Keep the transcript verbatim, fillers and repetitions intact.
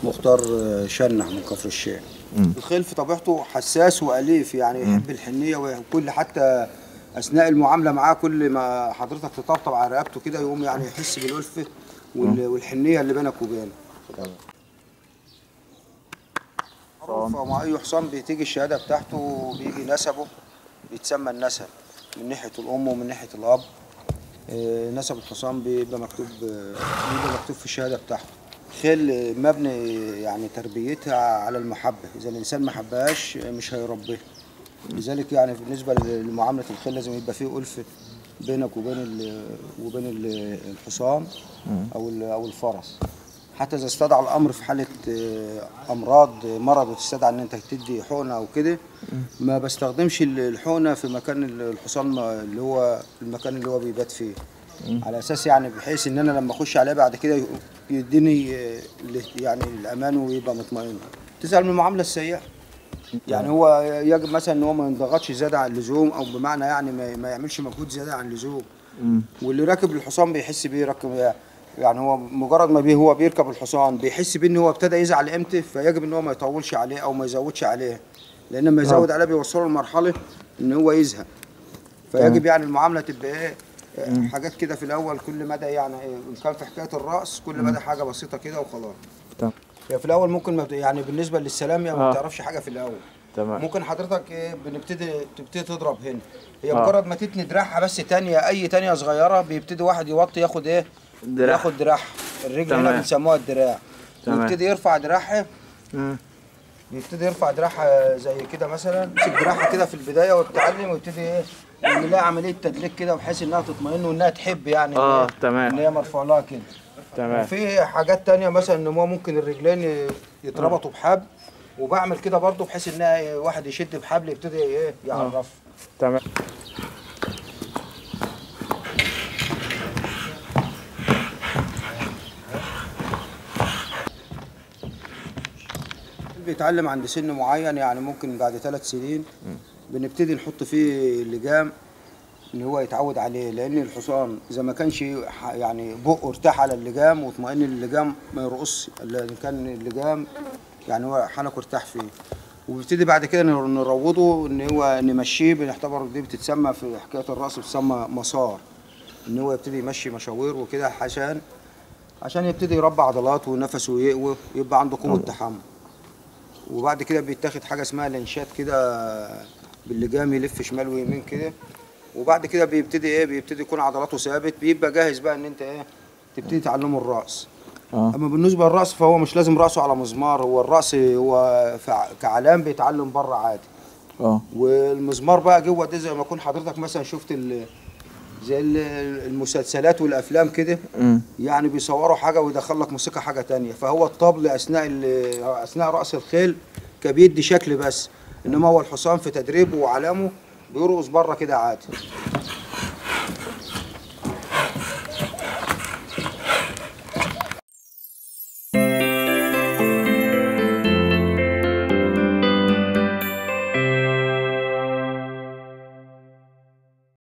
مختار شنح من كفر الشيخ. الخيل في طبيعته حساس واليف، يعني يحب الحنيه، وكل حتى اثناء المعامله معاه كل ما حضرتك تطبطب على رقبته كده يقوم يعني يحس بالالفه والحنيه اللي بينك وبينه. معروف مع اي حصان بتيجي الشهاده بتاعته، بيجي نسبه بيتسمى النسب من ناحيه الام ومن ناحيه الاب. نسب الحصان بيبقى مكتوب بيبقى مكتوب في الشهاده بتاعته. الخيل مبني يعني تربيتها على المحبه، اذا الانسان ما حبهاش مش هيربيها. لذلك يعني بالنسبه لمعامله الخيل لازم يبقى فيه ألفة بينك وبين ال وبين ال الحصان او او الفرس. حتى اذا استدعى الامر في حاله امراض مرض وتستدعى ان انت تدي حقنه او كده، ما بستخدمش الحقنه في مكان الحصان اللي هو المكان اللي هو بيبات فيه، على اساس يعني بحيث ان انا لما اخش عليه بعد كده يديني يعني الامان ويبقى مطمئن. تسال من المعامله السيئه، يعني هو يجب مثلا ان هو ما ينضغطش زياده عن اللزوم، او بمعنى يعني ما يعملش مجهود زياده عن اللزوم. واللي راكب الحصان بيحس بيه راكب، يعني هو مجرد ما بيه هو بيركب الحصان بيحس بيه ان هو ابتدى يزعل امتى، فيجب ان هو ما يطولش عليه او ما يزودش عليه، لان لما يزود عليه بيوصله لمرحله ان هو يزهق. فيجب يعني المعامله تبقى ايه، حاجات كده في الاول كل مدى، يعني ان كان في حكايه الراس كل مدى حاجه بسيطه كده وخلاص. تمام. يعني في الاول ممكن يعني بالنسبه للسلام يعني ما بتعرفش حاجه في الاول. تمام. ممكن حضرتك ايه بنبتدي تبتدي تضرب هنا، هي مجرد ما تتني دراعها بس تانيه اي تانيه صغيره بيبتدي واحد يوطي ياخد ايه دراع. ياخد دراعها الرجل. تمام. هنا بنسموها الدراع. ويبتدي يرفع دراعها. امم يبتدي يرفع دراعها زي كده مثلا، يمسك دراعها كده في البدايه وتتعلم ويبتدي ايه يعمل لها عمليه تدليك كده بحيث انها تطمئن وانها تحب يعني اه تمام ان هي مرفوع لها كده. تمام. وفي حاجات تانيه مثلا ان هو ممكن الرجلين يتربطوا بحبل، وبعمل كده برضه بحيث انها واحد يشد بحبل يبتدي ايه يعرف. تمام. بيتعلم عند سن معين، يعني ممكن بعد ثلاث سنين بنبتدي نحط فيه اللجام ان هو يتعود عليه، لان الحصان اذا ما كانش يعني بقه ارتاح على اللجام واطمئن اللجام ما يرقصش، الا ان كان اللجام يعني هو حنكه ارتاح فيه. وبنبتدي بعد كده نروضه ان هو نمشيه، بنعتبر دي بتتسمى في حكايه الرأس بتسمى مسار، ان هو يبتدي يمشي مشاوير وكده عشان عشان يبتدي يربى عضلاته ونفسه يقوى ويبقى عنده قوه تحمل. وبعد كده بيتاخد حاجه اسمها لنشات كده باللجام يلف شمال ويمين كده، وبعد كده بيبتدي ايه بيبتدي يكون عضلاته ثابت، بيبقى جاهز بقى ان انت ايه تبتدي تعلمه الراس. آه. اما بالنسبه للراس فهو مش لازم راسه على مزمار، هو الراس هو كعلام بيتعلم بره عادي. اه والمزمار بقى جوه ده زي ما يكون حضرتك مثلا شفت زي المسلسلات والافلام كده، يعني بيصوروا حاجه ويدخل لك موسيقى حاجه ثانيه، فهو الطبل اثناء اثناء راس الخيل كبيدي شكل بس، انما هو الحصان في تدريبه وعلامه بيرقص بره كده عادي.